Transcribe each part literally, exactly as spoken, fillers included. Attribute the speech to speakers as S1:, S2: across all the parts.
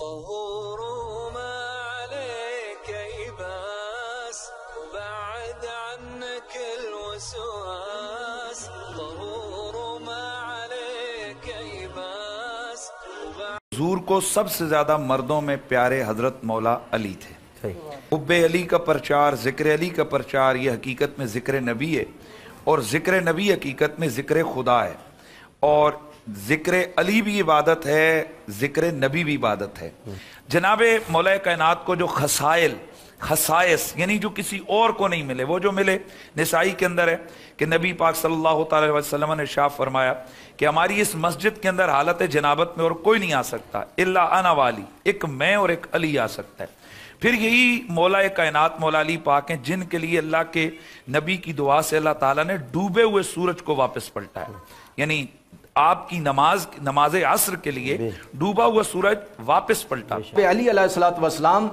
S1: حضور کو سب سے زیادہ مردوں میں پیارے حضرت مولا علی تھے۔ حب علی کا پرچار، ذکر علی کا پرچار، یہ حقیقت میں ذکر نبی ہے، اور ذکر نبی حقیقت میں ذکر خدا ہے، اور ذکر علی بھی عبادت ہے، ذکر نبی بھی عبادت ہے۔ جناب مولا کائنات کو جو خصائل خصائص یعنی جو کسی اور کو نہیں ملے، وہ جو ملے نسائی کے اندر ہے کہ نبی پاک صلی اللہ تعالی وسلم نے ارشاد فرمایا کہ ہماری اس مسجد کے اندر حالت جنابت میں اور کوئی نہیں آ سکتا الا انا والی، ایک میں اور ایک علی آ سکتا ہے۔ پھر یہی مولا کائنات مولا علی پاک ہیں جن کے لیے اللہ کے نبی کی دعا سے اللہ تعالیٰ نے ڈوبے ہوئے سورج کو واپس پلٹا ہے، یعنی آپ کی نماز نماز عصر کے لیے ڈوبا ہوا سورج واپس پلٹا۔
S2: علی علیہ الصلوۃ والسلام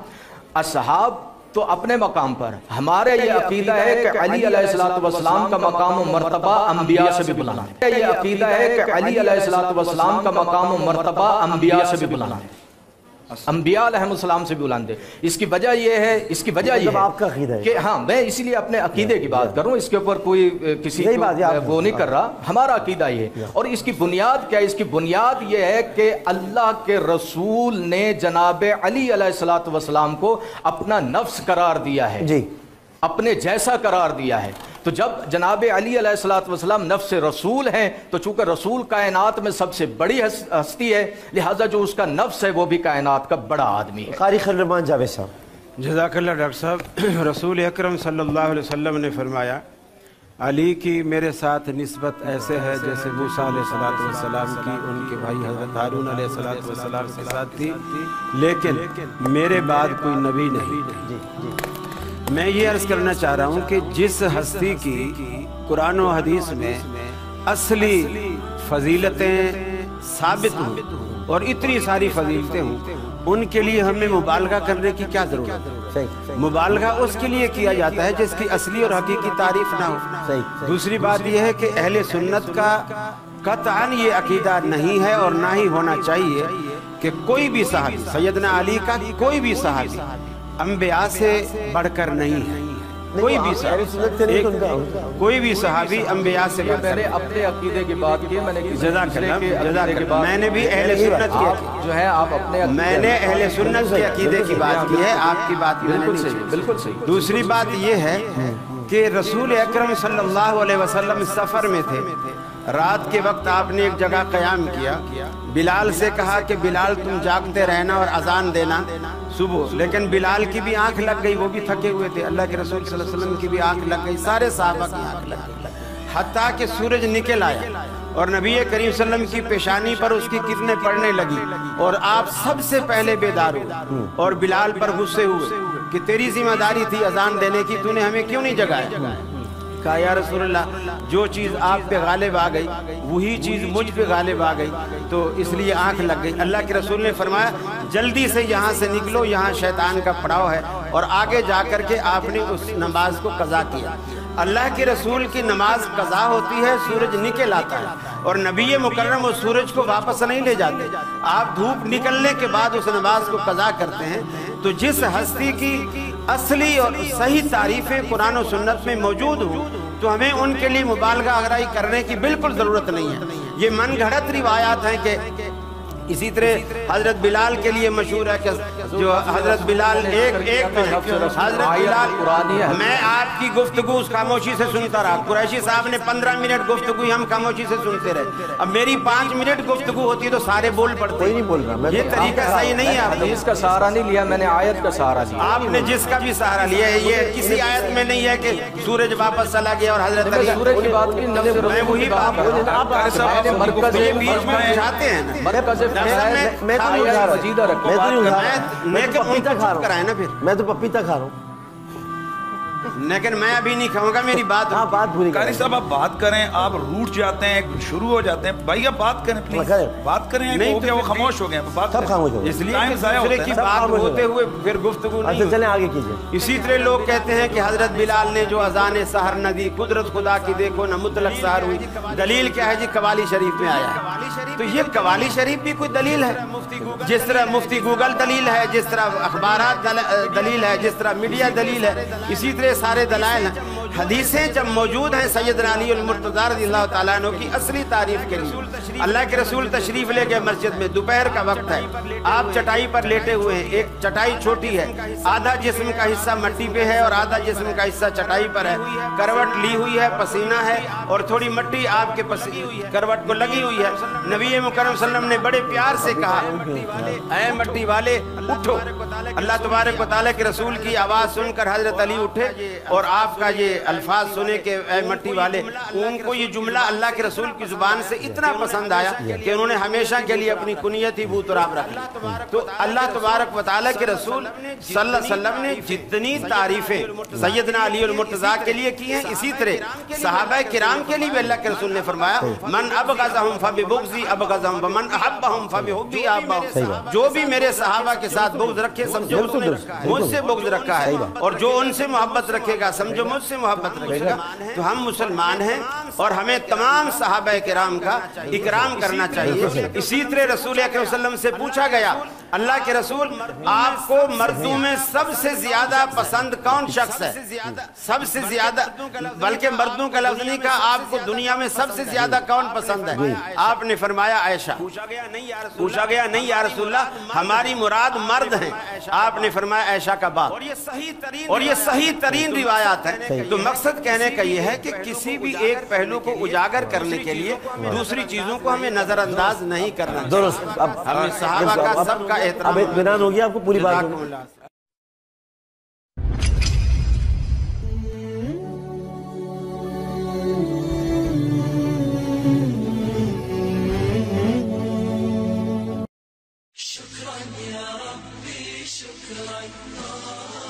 S2: اصحاب تو اپنے مقام پر، ہمارے یہ عقیدہ ہے کہ علی علیہ الصلوۃ والسلام کا مقام و مرتبہ انبیاء سے بھی بلند ہے۔ یہ عقیدہ ہے کہ علی علیہ الصلوۃ والسلام کا مقام و مرتبہ انبیاء سے بھی بلند ہے، انبیاء علیہ السلام سے بھی بلند ہے۔ اس کی وجہ یہ ہے اس کی وجہ یہ ہے کہ ہاں میں اسی لیے اپنے عقیدے کی بات کروں، اس کے اوپر کوئی کسی وہ نہیں کر رہا، ہمارا عقیدہ یہ ہے۔ اور اس کی بنیاد کیا ہے؟ اس کی بنیاد یہ ہے کہ اللہ کے رسول نے جناب علی علیہ الصلوۃ والسلام کو اپنا نفس قرار دیا ہے، جی اپنے جیسا قرار دیا ہے۔ تو جب جناب علی علیہ الصلوۃ والسلام نفس رسول ہیں تو چونکہ رسول کائنات میں سب سے بڑی ہستی ہے، لہٰذا جو اس کا نفس ہے وہ بھی کائنات کا بڑا آدمی ہے۔
S3: قاری خلیمان جاوید صاحب۔
S4: جزاک اللہ ڈاکٹر صاحب۔ رسول اکرم صلی اللہ علیہ وسلم نے فرمایا علی کی میرے ساتھ نسبت ایسے ہے جیسے موسیٰ علیہ السلام کی ان کے بھائی حضرت ہارون علیہ السلام کے ساتھ تھی، لیکن میرے بعد کوئی نبی نہیں۔ میں یہ عرض کرنا چاہ رہا ہوں کہ جس ہستی کی قرآن و حدیث میں اصلی فضیلتیں ثابت ہوں اور اتنی ساری فضیلتیں ہوں، ان کے لیے ہمیں مبالغہ کرنے کی کیا ضرورت ہے؟ مبالغہ اس کے لیے کیا جاتا ہے جس کی اصلی اور حقیقی تعریف نہ ہو۔ دوسری بات یہ ہے کہ اہل سنت کا قطعاً یہ عقیدہ نہیں ہے اور نہ ہی ہونا چاہیے کہ کوئی بھی صحابی، سیدنا علی کا کوئی بھی صحابی انبیاء سے بڑھ کر نہیں ہے، کوئی بھی صحابی کوئی بھی صحابی انبیاء سے بڑھ کر۔
S2: میں نے اپنے عقیدے کی بات کی، میں نے
S4: جزاک اللہ جزاک اللہ میں نے بھی اہل سنت کی
S2: جو ہے آپ اپنے
S4: میں نے اہل سنت کے عقیدے کی بات کی ہے، آپ کی بات
S2: بالکل صحیح بالکل صحیح۔
S4: دوسری بات یہ ہے کہ رسول اکرم صلی اللہ علیہ وسلم سفر میں تھے، رات کے وقت آپ نے ایک جگہ قیام کیا، بلال سے کہا کہ بلال تم جاگتے رہنا اور اذان دینا صبح، لیکن بلال کی بھی آنکھ لگ گئی، وہ بھی تھکے ہوئے تھے، اللہ کے رسول صلی اللہ علیہ وسلم کی بھی آنکھ لگ گئی، سارے صحابہ کی آنکھ لگ گئی، حتیٰ کہ سورج نکل آیا اور نبی کریم صلی اللہ علیہ وسلم کی پیشانی پر اس کی کرنیں پڑنے لگی اور آپ سب سے پہلے بیدار ہوئے اور بلال پر غصے ہوئے کہ تیری ذمہ داری تھی اذان دینے کی، تو نے ہمیں کیوں نہیں جگایا؟ کہا یا رسول اللہ جو چیز آپ پہ غالب آ گئی وہی چیز مجھ پہ غالب آ گئی، تو اس لیے آنکھ لگ گئی۔ اللہ کے رسول نے فرمایا جلدی سے یہاں سے نکلو، یہاں شیطان کا پڑاؤ ہے، اور آگے جا کر کے آپ نے اس نماز کو قضا کیا۔ اللہ کے رسول کی نماز قضا ہوتی ہے، سورج نکل آتا ہے، اور نبی مکرم اس سورج کو واپس نہیں لے جاتے، آپ دھوپ نکلنے کے بعد اس نماز کو قضا کرتے ہیں۔ تو جس ہستی کی اصلی اور صحیح تعریفیں قرآن و سنت میں موجود ہوں تو ہمیں ان کے لیے مبالغہ آرائی کرنے کی بالکل ضرورت نہیں ہے۔ یہ من گھڑت روایات ہیں کہ اسی طرح حضرت بلال کے لیے مشہور ہے کہ جو حضرت بلال ایک ایک حضرت بلال میں آپ کی گفتگو اس خاموشی سے سنتا رہا، قریشی صاحب نے پندرہ منٹ گفتگو ہم خاموشی سے سنتے رہے، اب میری پانچ منٹ گفتگو ہوتی تو سارے بول پڑتے۔ یہ طریقہ صحیح نہیں ہے، آپ نے
S2: اس کا سہارا نہیں لیا، میں نے آیت کا سہارا لیا۔
S4: آپ نے جس کا بھی سہارا لیا ہے، یہ کسی آیت میں نہیں ہے کہ سورج واپس چلا گیا اور حضرت علی
S2: سورج کی بات کی،
S4: میں وہی بات آپ
S2: مرکز
S4: بیچ میں چاہتے ہیں نا،
S2: مرکز
S3: میں تو نہیں اٹھا رہا میں تو پپیتا کھا رہا ہوں،
S4: لیکن میں ابھی نہیں کھاؤں گا، میری بات
S3: ہاں بات پوری
S1: قاری صاحب آپ بات کریں، آپ روٹ جاتے ہیں شروع ہو جاتے ہیں، بھائی آپ بات کریں پلیز، بات کریں، ہو گیا وہ خاموش ہو گئے،
S3: سب خاموش ہو گئے،
S4: اس لیے دوسرے کی بات ہوتے ہوئے پھر گفتگو نہیں۔
S3: چلیں آگے کیجئے۔
S4: اسی طرح لوگ کہتے ہیں کہ حضرت بلال نے جو اذان سحر نہ دی، قدرت خدا کی دیکھو نہ مطلق سحر ہوئی، دلیل کیا ہے جی؟ قوالی شریف میں آیا ہے، تو یہ قوالی شریف بھی کوئی دلیل ہے؟ जिस तरह मुफ्ती गूगल दलील है, जिस तरह अखबारात दलील है, जिस तरह मीडिया दलील है, इसी तरह सारे दलाइल हैं। हदीसें जब मौजूद हैं सैयदना अली मुर्तज़ा रज़ियल्लाहु ताला अन्हु की असली तारीफ के लिए, अल्लाह के रसूल तशरीफ ले गए मस्जिद में, दोपहर का वक्त है, आप चटाई पर लेटे हुए हैं, एक चटाई छोटी है, आधा जिस्म का हिस्सा मट्टी पे है और आधा जिस्म का हिस्सा चटाई पर है, करवट ली हुई है, पसीना है और थोड़ी मट्टी आपके करवट को लगी हुई है। नबी मुकर्रम सल्लल्लाहु अलैहि वसल्लम ने बड़े प्यार से कहा, ऐ मट्टी वाले उठो। अल्लाह तबारक व तआला के रसूल की आवाज़ सुनकर हजरत अली उठे और आपका ये अल्फाज सुने के ऐ मट्टी वाले, उनको ये जुमला अल्लाह के रसूल की जुबान से इतना पसंद आया कि उन्होंने हमेशा के लिए अपनी कुनियत ही बूतराब रख ली। तो अल्लाह तबारक व तआला के रसूल सल्लल्लाहु अलैहि वसल्लम ने जितनी तारीफें सैयदना अली और मुर्तज़ा के लिए की हैं, इसी तरह सहाबा किराम के लिए भी अल्लाह के रसूल ने फरमाया, मन अबग़ज़हुम फबिबुग़ज़ी अबग़ज़हुम व मन अहब्बहुम फबिहुब्बी अहब्बहुम। जो भी मेरे सहाबा के साथ बुग़्ज़ रखे समझो उसने मुझसे बुग़्ज़ रखा है, और जो उनसे मोहब्बत रखेगा समझो मुझसे मोहब्बत रखेगा। तो हम मुसलमान हैं और हमें तमाम सहाबा किराम का इकराम करना चाहिए। इसी तरह रसूल अकरम सल्लल्लाहु अलैहि वसल्लम से पूछा गया, अल्लाह के रसूल आपको मर्दों में सबसे ज्यादा पसंद कौन शख्स है? सबसे ज्यादा, बल्कि मर्दों का लफ्ज़ नहीं कहा, आपको दुनिया में सबसे ज्यादा कौन पसंद है? आपने फरमाया आयशा। पूछा गया नहीं या रसूलल्लाह हमारी मुराद मर्द हैं। आपने फरमाया आयशा का बाप। और ये सही तरीन रिवायात है। तो मकसद कहने का ये है कि किसी भी एक पहलू को उजागर करने के लिए दूसरी चीजों को हमें नजरअंदाज नहीं करना चाहिए। हमें सहाबा का सबका
S3: अब एक बयान हो गया, आपको पूरी बात
S5: शुक्रान या रब्बी शुक्रान।